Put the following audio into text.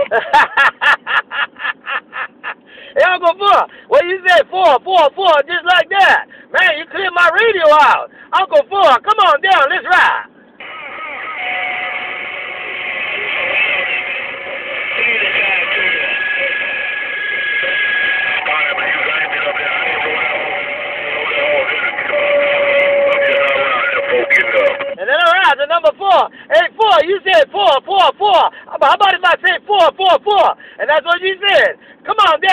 Hey, Uncle Four, what you say? Four, just like that. Man, you cleared my radio out. Uncle Four, come on down, let's ride. And then I ride to number 4. Hey, 4, you said 4. How about if I say 4? And that's what you said. Come on down.